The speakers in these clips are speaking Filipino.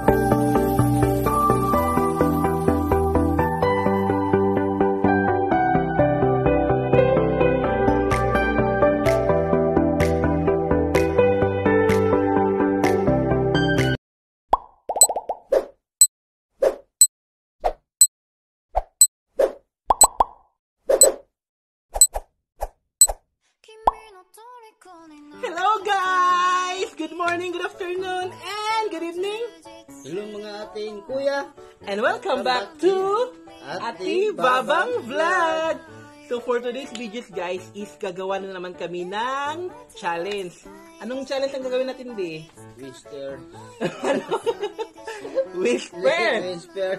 Hello guys! Good morning, good afternoon, and good evening! Hello mga ating kuya! And welcome back to Ati Babang Vlog! So for today's videos guys, is gagawa na naman kami ng challenge. Anong challenge ang gagawin natin, Bi? Whisper. Whisper! Whisper.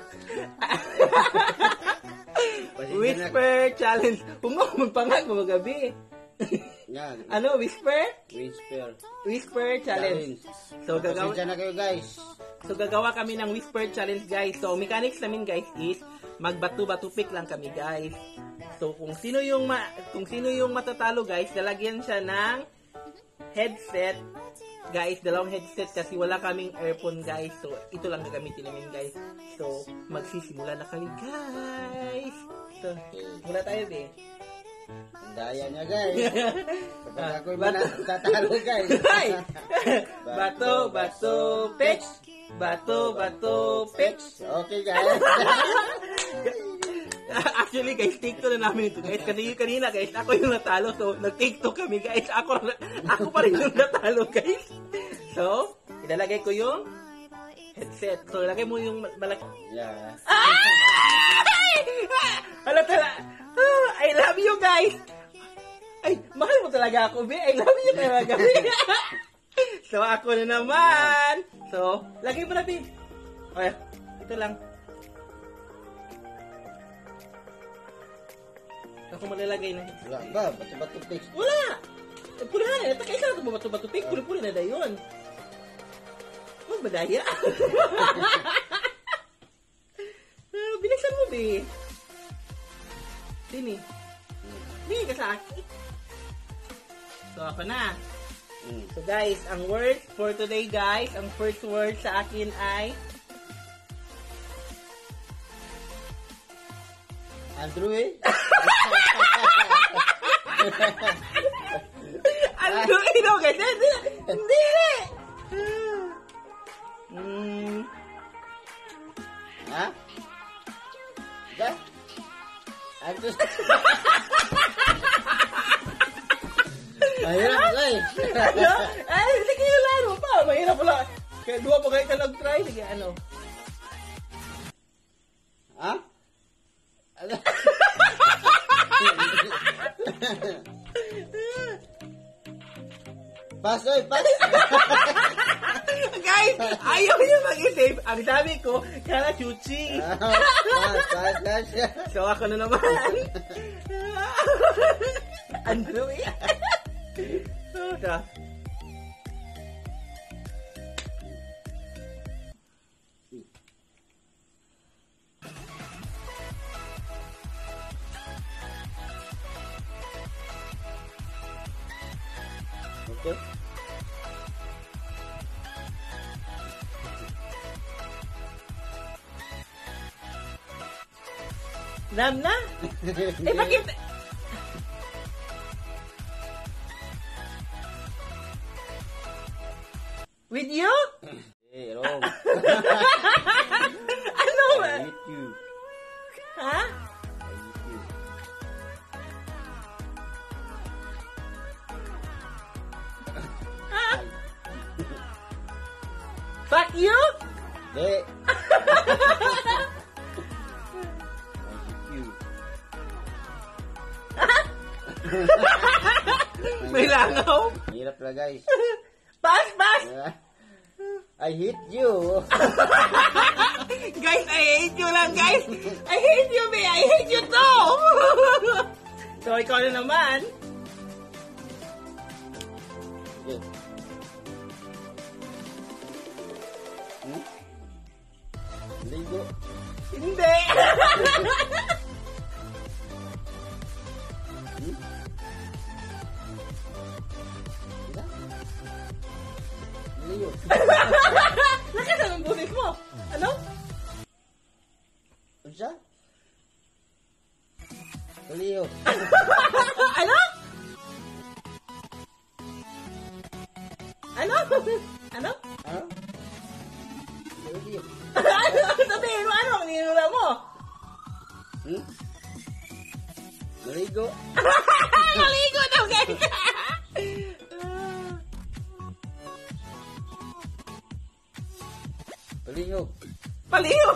Whisper challenge. Kung mo, magpangag mo magabi. Yan. Ano, whisper? Whisper. Whisper challenge. So gagawa na kayo guys. So gagawa kami ng whisper challenge guys. So mechanics namin guys is magbato-bato pick lang kami guys. So kung sino yung matatalo guys, lalagyan siya ng headset. Guys, dalawang headset kasi wala kaming earphone guys. So ito lang gagamitin namin guys. So magsisimula na kami guys. So mula tayo eh. Daya niya guys. Kapag ako'y tatalo guys. Bato, bato, pitch. Bato, bato, pitch. Okay guys. Actually guys, TikTok na namin ito guys. Kanina guys, ako yung natalo. So nag-TikTok kami guys. Ako pa rin yung natalo guys. So, ilalagay ko yung headset. So, ilagay mo yung malaki. Yeah. Hala tala. I love you guys. Ay, mahal mo talaga ako, be. I love you talaga, be. So, ako na naman. So, lagay mo natin. Okay, ito lang. Ako malalagay na. Wala ba? Bato-bato fix. Wala! Pulahan na. Kaysa na ito ba bato-bato pick? Puli-puli na dayon. Oh, madaya. Binaksan mo, be. Sini. Hindi ka sa akin. So, ako na. So, guys, ang word for today, guys, ang first word sa akin ay Andrew eh? Andrew, ino, guys. Hindi! Ha? Ba? Andrew? Mahirap guys. Ay, sige yung laro pa. Mahirap pala. Kaya dua pa kayo ka nag-try. Sige, ano? Ha? Pas, oy, pas. Guys, ayaw niyo mag-isip. Ang dami ko, kala chuchi. Pas. So, ako na naman. Andrew eh. Ito. Okay. Nam na? Eh, bakit? With you? Hey, wrong. Ano ba? I hate you. Ha? I hate you. Ha? Fuck you? Hindi. I hate you. May langaw? Hirap na guys. Pas! I hate you. Guys, I hate you lang, guys. I hate you, be. I hate you too. So, ikaw na naman. Okay. Ligo. Hindi. Ligo. Nakita ng boses mo? Ano? Unsa? Paliyo. Ano? Ano? Ano? Ano? Paliyo. Sabihin mo, ano ang ninula mo? Hmm? Maligo. Maligo daw, guys! Paliyo. Palihog!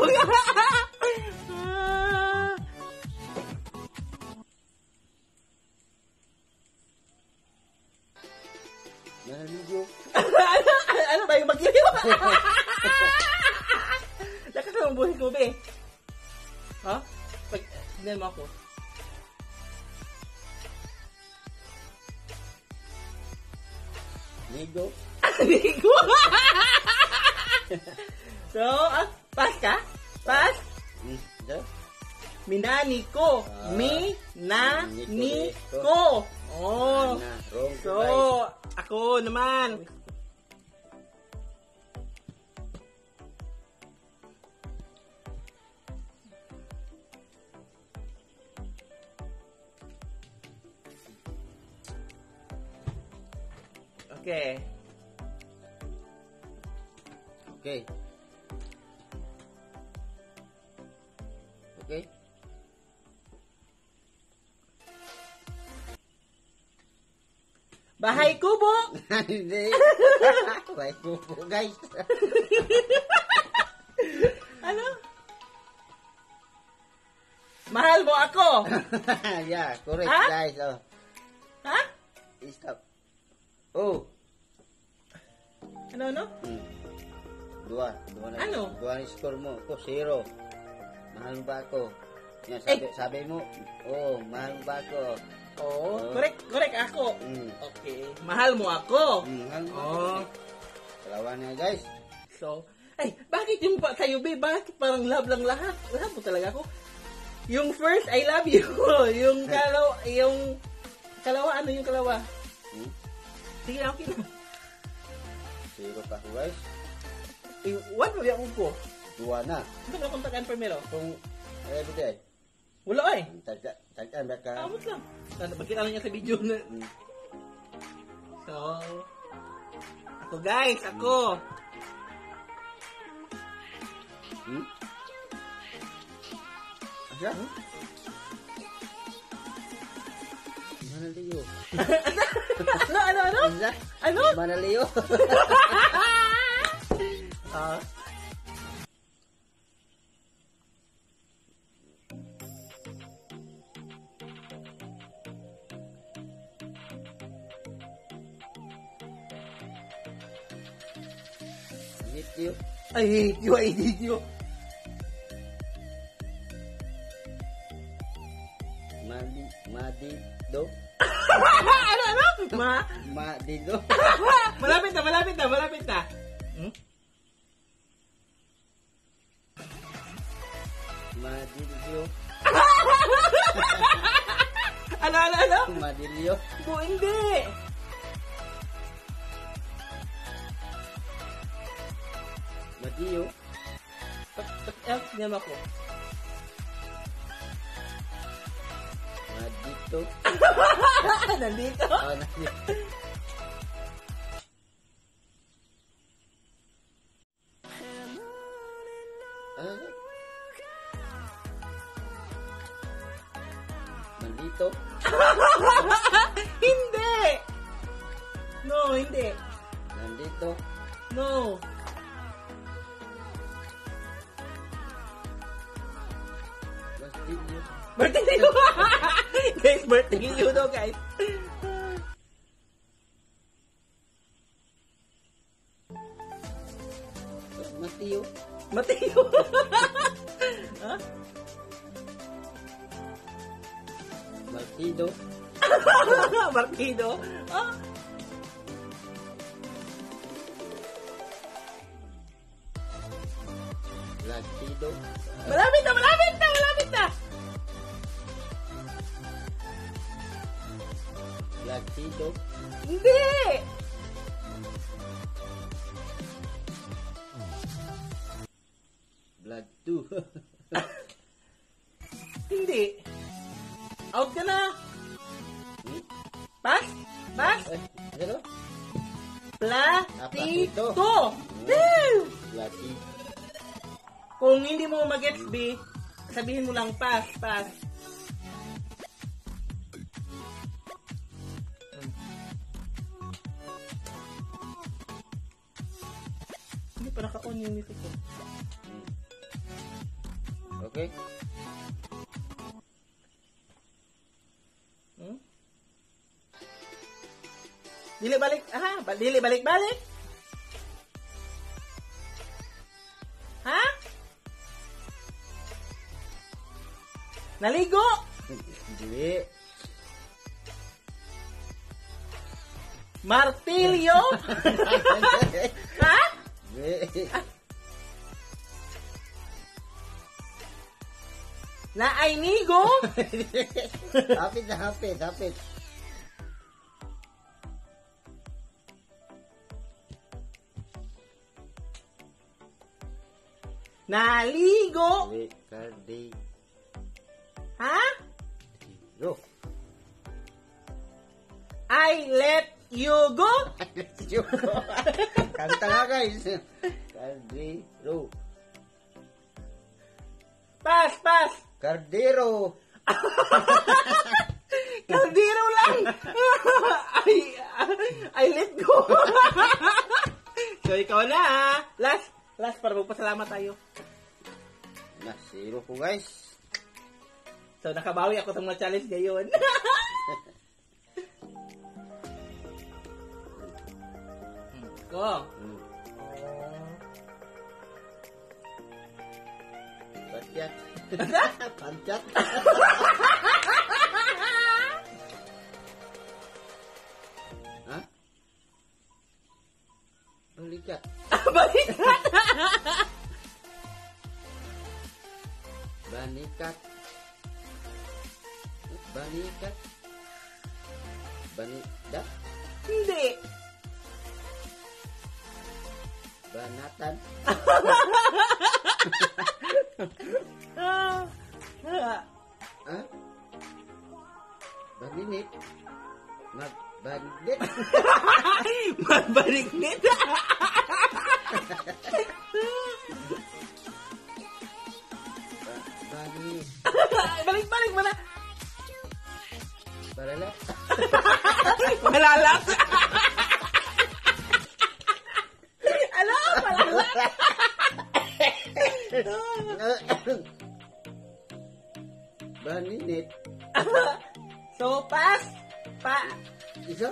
Maligo. Ano ba yung magiliw? Lakas naman buhay ko, be. Ha? Tignan mo ako. Ligo. Ligo! So, pass ka? Pass? Unsa? Minani ko. Mi-na-ni ko. Oh. Na, wrong So, guys. ako naman. Okay. Okay. Okay. Bahay kubo. Hindi. Baik po guys. Ano? Mahal mo ako. Yeah, correct Ha? guys. Oh, Ha? stop. Oh. Ano? Dua na. Ano? Dua na score mo. Ako, 0. Mahal mo ba ako? Yan, sabi mo, oh, mahal mo ba ako? Oh, correct ako. Mm. Okay. Mahal mo ako. Mahal mo Oh. Dalawa na guys. So, ay, bakit yung sa'yo, be? Bakit parang love lang lahat? Love mo talaga ako. Yung first, I love you. Yung kalawa, ano yung kalawa? Sige, okay na. 0 pa ako guys. What mo yung ko? Dua na. Ano ba kontakan primero? Kung, everyday. Wala eh. Tagkaan ba ka? Amot lang. Pagkita niya sa video na. Mm. So, ako guys, ako. Hmm? Asa? Manaliyo. Ano? Asa? Ano? Manaliyo. Ah. Hit you. I hate you. Madido. Ano? Madido. Malapit na. Hmm? Madilyo. Ano? Madilyo. Bu, hindi. Madiyo. Tingnan ako. Madito. Nandito. Oh, nandito. Nandito. Hindi. No, hindi. Nandito. No. Mastilyo. Birthday niyo. Guys, birthday niyo daw, guys. Matiyo. Mateo. Ha? Martido. Partido. Ah. Latido. Malapit na. Latido. Hindi. Blood 2. Hindi. Out ka na. Pass? Pass? Ano? Platito. Bloody. Kung hindi mo mag-gets B, sabihin mo lang pass, pass. Hindi pa naka-on yung music ko. Okay? Dili balik, dili balik-balik. Ha? Naligo? Hindi. Martilyo? Ha? Hindi. Naaynigo? Hapit na hapit, hapit. Naligo? Cardi. Ha? Go. I let you go? Kanta nga guys. Cardero. Pass, pass. Cardero. Kaldero lang. I let go. So, ikaw na ha. Last, para magpasalamat tayo. Na, 0 po guys. So, nakabawi ako sa mga challenge ngayon. Go. Pancat. Pancat. Ha? Balikat. Balikat. Banikat. Banikat. Banikat. Hindi. Banatan. Ha? Baninit. Magbandit. Magbaliknit. Banit. Balik-balik mo na. Balalat. Malalat. Ano? Malalat. Baninit. So, pass. Isa.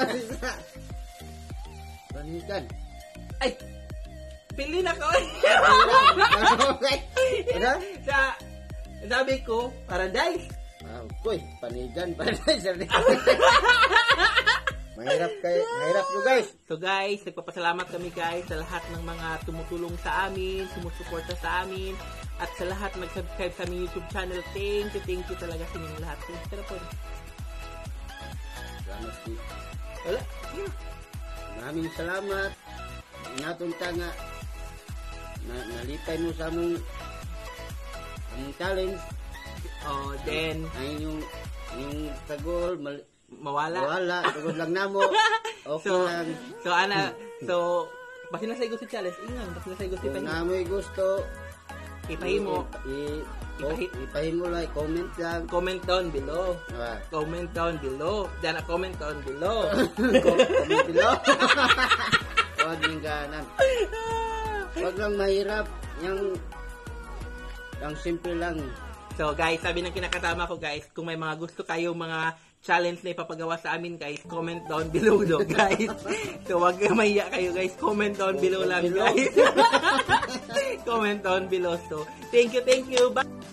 Banikan. Ay, pili na ko. Ano? Sabi ko, paradise. Uy, panigan. Mahirap nyo guys. So guys, nagpapasalamat kami guys sa lahat ng mga tumutulong sa amin, sumusuporta sa amin, at sa lahat nag-subscribe sa aming YouTube channel. Thank you talaga sa inyong lahat. Pero po. Salamat po. Wala. Maraming salamat. Ingatong nga. Nalipay mo sa among challenge. Oh, then Ay yung tagol mawala. tagol lang namo. Okay lang. So basi na sa gusto challenge. Ingon, basi na sa gusto Kung pa niyo. namoy gusto, Ipahimo. ipahimo lang, comment lang. Comment down below. Ah. Comment down below. Then comment down below. Comment below. Huwag yung ganan. Huwag lang mahirap. Yung simple lang. So guys, sabi ng kinakasama ko guys, kung may mga gusto kayo mga challenge na ipapagawa sa amin guys, comment down below do guys. So wag kayo mahiya kayo guys, comment down below lang guys. Comment down below. So thank you, bye.